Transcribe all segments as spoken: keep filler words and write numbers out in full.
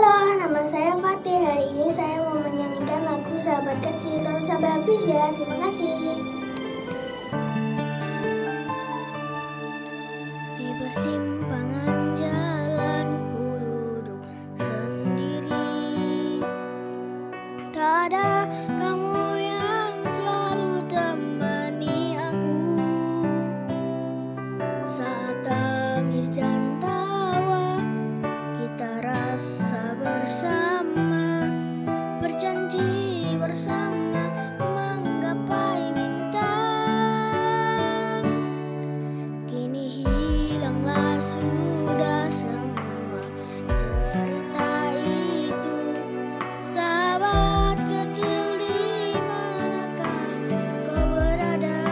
Halo, nama saya Fatih. Hari ini saya mau menyanyikan lagu Sahabat Kecil. Tonton sampai habis ya. Terima kasih. Di persimpangan jalan ku duduk sendiri. Tak ada kamu yang selalu temani aku. Saat tangis dan tawa kita rasa bersama, berjanji bersama menggapai bintang. Kini hilanglah sudah semua cerita itu. Sahabat kecil, di manakah kau berada?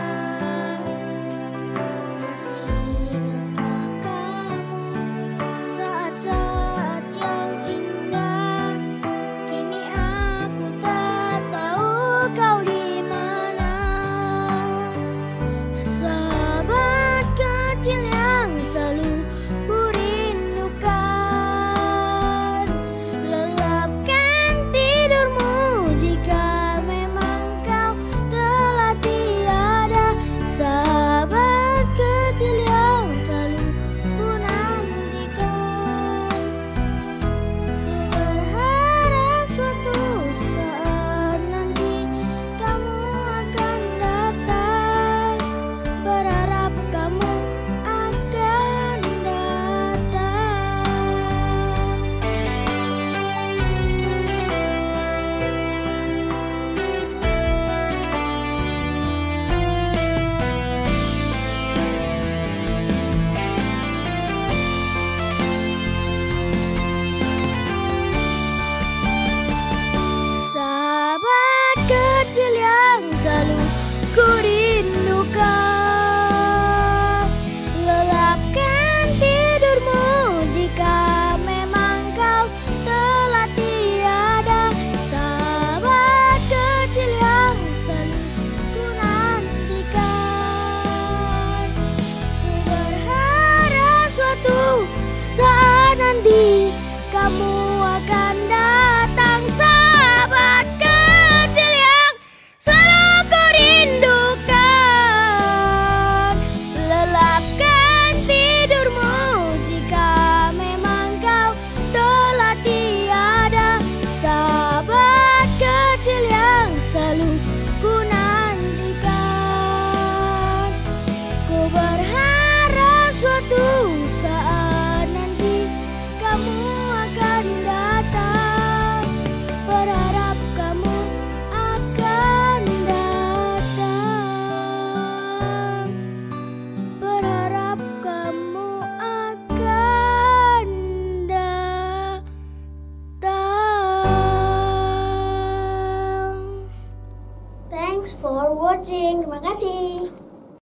Masih ingatkah kamu saat-saat yang indah? Kini aku tak tahu kau di mana. Sahabat kecil yang selalu ku rindukan, lelapkan tidurmu jika memang kau telah tiada. Sahabat kecil yang selalu ku nantikan, ku berharap suatu saat nanti kamu akan datang. Berharap kamu akan datang. Sahabat kecil yang selalu ku rindukan, lelapkan tidurmu jika memang kau telah tiada. Sahabat kecil yang selalu ku nantikan, ku berharap suatu saat nanti kamu akan datang. Sahabat kecil yang selalu ku rindukan, lelapkan tidurmu jika memang kau telah tiada. Sahabat kecil yang selalu ku nantikan, ku berharap suatu saat nanti kamu akan datang. Berharap kamu akan datang. Berharap kamu akan datang. Thanks for watching. Terima kasih.